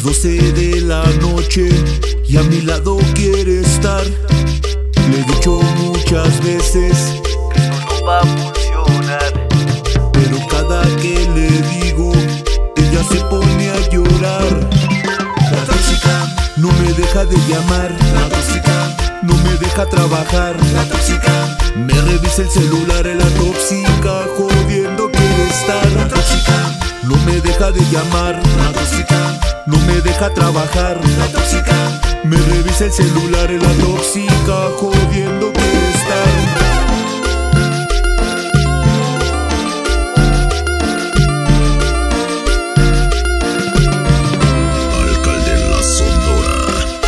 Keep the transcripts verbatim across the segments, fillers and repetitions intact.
las doce de la noche y a mi lado quiere estar. Le he dicho muchas veces que esto no va a funcionar, pero cada que le digo, ella se pone a llorar. la tóxica, No me deja de llamar, la tóxica, no me deja trabajar. la tóxica, Me revisa el celular en la tóxica, jodiendo quiere estar. la tóxica, No me deja de llamar, la tóxica, no me deja trabajar. la tóxica. Me revisa el celular en la tóxica, jodiendo quiere estar. Alcalde en la Sonora.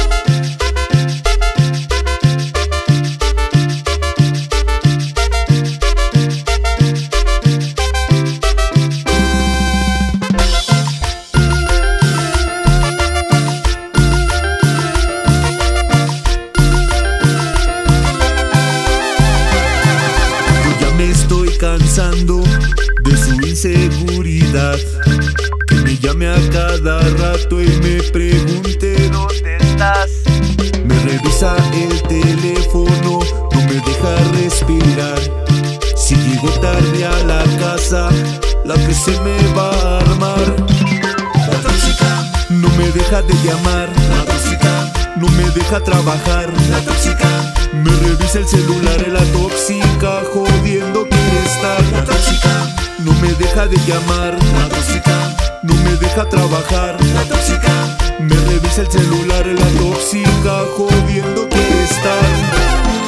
Yo ya me estoy cansando de su inseguridad, que me llame a cada rato y me pregunte ¿Dónde estás? me revisa el teléfono, no me deja respirar. Si llego tarde a la casa, la que se me va a armar. La tóxica, No me deja de llamar, la tóxica, no me deja trabajar. la tóxica, Me revisa el celular en la tóxica, jodiendo quiere estar. la tóxica, No me deja de llamar, la tóxica, no me deja trabajar. la tóxica. Me revisa el celular en la tóxica, jodiendo quiere estar.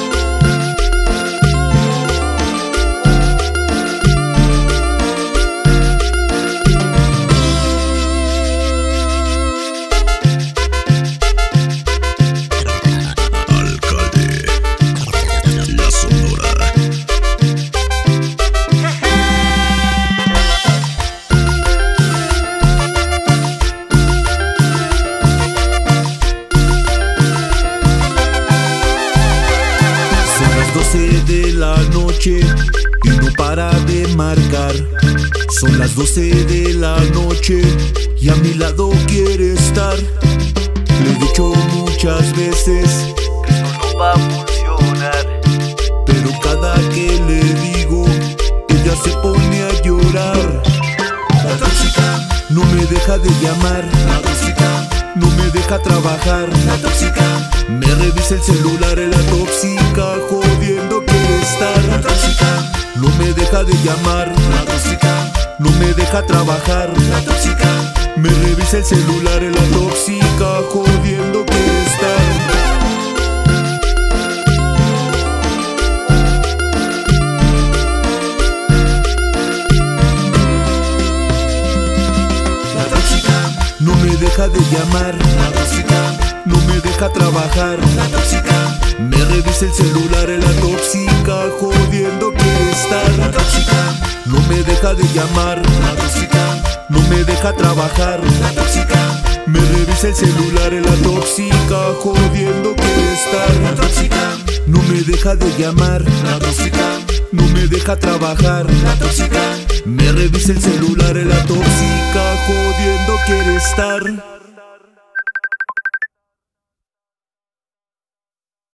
Alcalde la Sonora. Son las doce de la noche y no para de marcar. Son las doce de la noche y a mi lado quiere estar. Le he dicho muchas veces, Que esto no va a funcionar, pero cada que le digo, ella se pone a llorar. la tóxica, No me deja de llamar, la tóxica, no me deja trabajar. la tóxica, Me revisa el celular en la tóxica, jodiendo quiere la estar. tóxica, No me deja de llamar, la tóxica, no me deja trabajar. la tóxica. Me revisa el celular en la tóxica, jodiendo quiere estar. La tóxica, No me deja de llamar, la tóxica, no me deja trabajar. la tóxica, Me revisa el celular en la tóxica, jodiendo quiere la estar. tóxica, No me deja de llamar, la tóxica, no me deja trabajar. la tóxica, Me revisa el celular en la tóxica, jodiendo quiere la estar. tóxica, No me deja de llamar, la tóxica, no me deja trabajar. la tóxica. Me revisa el celular en la tóxica, jodiendo quiere estar.